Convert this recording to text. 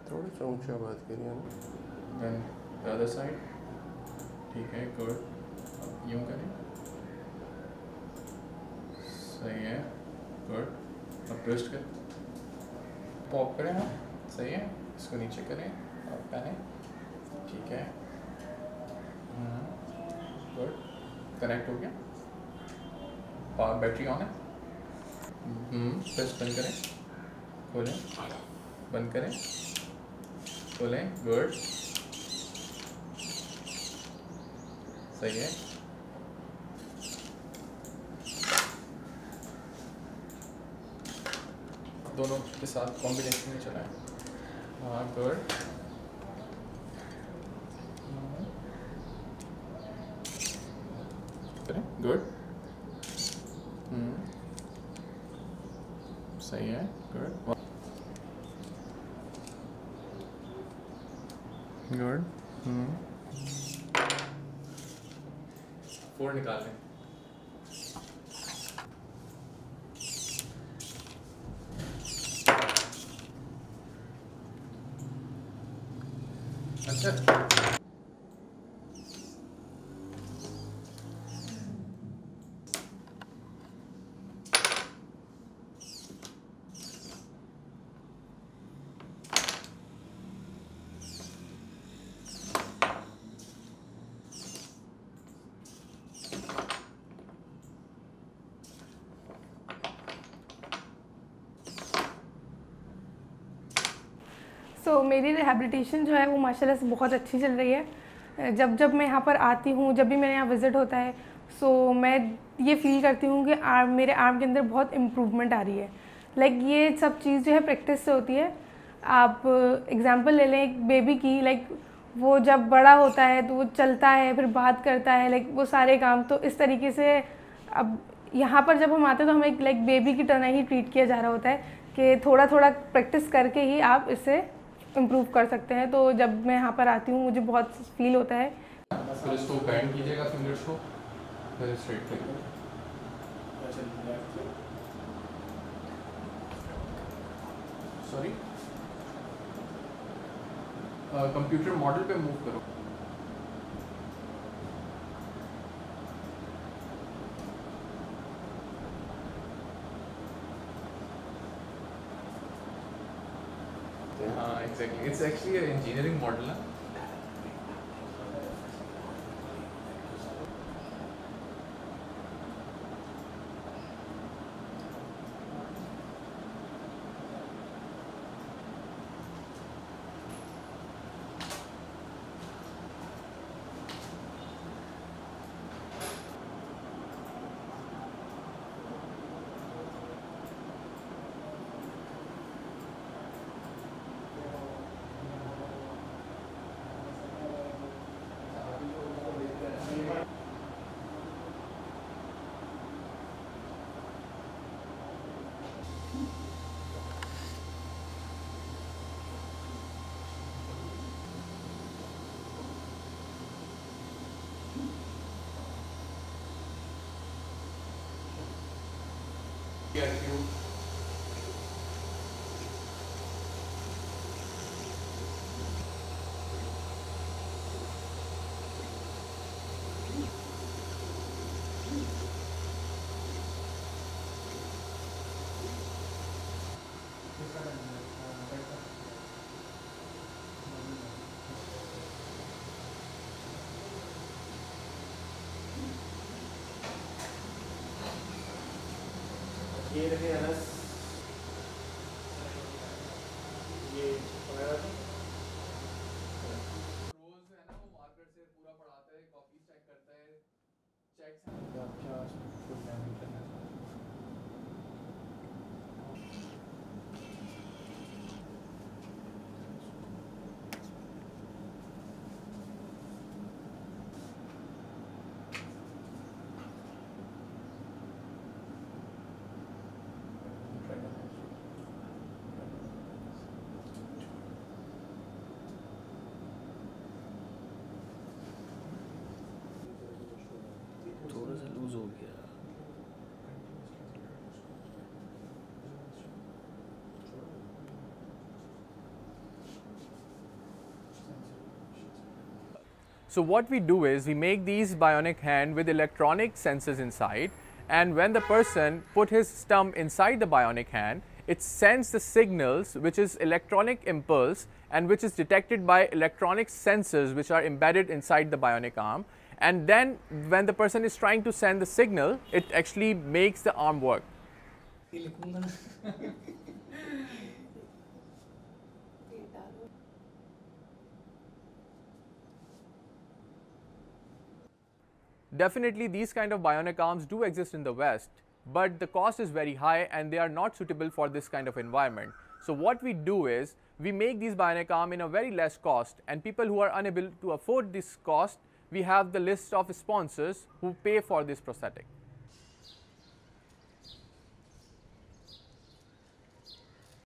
थोड़ा सा ऊंचा बात करिए ना। Then the other side. ठीक है, गुड। अब यूँ करें, सही है, गुड। अब ट्विस्ट करें, पॉप करें, हाँ सही है। इसको नीचे करें, अब पहने, ठीक है, गुड। कनेक्ट हो गया, पावर बैटरी ऑन है। प्रेस बंद करें, खोलें, बंद करें, खोलें, गुड, सही है। दोनों के साथ कॉम्बिनेशन में चलाएं, हाँ गुड। करें, गुड, सही है, गुड, गुड। 4 निकाल लें। अच्छा, मेरी रिहैबिलिटेशन जो है वो माशाल्लाह से बहुत अच्छी चल रही है। जब जब मैं यहाँ पर आती हूँ, जब भी मेरे यहाँ विज़िट होता है, मैं ये फ़ील करती हूँ कि मेरे आर्म के अंदर बहुत इम्प्रूवमेंट आ रही है। ये सब चीज़ जो है प्रैक्टिस से होती है। आप एग्ज़ाम्पल ले लें एक बेबी की, वो जब बड़ा होता है तो वो चलता है, फिर बात करता है, वो सारे काम। तो इस तरीके से अब यहाँ पर जब हम आते हैं तो हमें बेबी की तरह ही ट्रीट किया जा रहा होता है कि थोड़ा थोड़ा प्रैक्टिस करके ही आप इससे इम्प्रूव कर सकते हैं। तो जब मैं यहाँ पर आती हूँ मुझे बहुत फील होता है। फिर इसको बैंड कीजिएगा फिंगर्स को, फिर स्ट्रेट करिए। सॉरी, कंप्यूटर मॉडल पे मूव करो। हाँ exactly, it's actually engineering model ना। So what we do is we make these bionic hand with electronic sensors inside, and when the person put his thumb inside the bionic hand, it sends the signals, which is electronic impulse and which is detected by electronic sensors which are embedded inside the bionic arm, and then when the person is trying to send the signal, it actually makes the arm work. Definitely these kind of bionic arms do exist in the West, but the cost is very high and they are not suitable for this kind of environment. So what we do is we make these bionic arm in a very less cost, and people who are unable to afford this cost, we have the list of sponsors who pay for this prosthetic.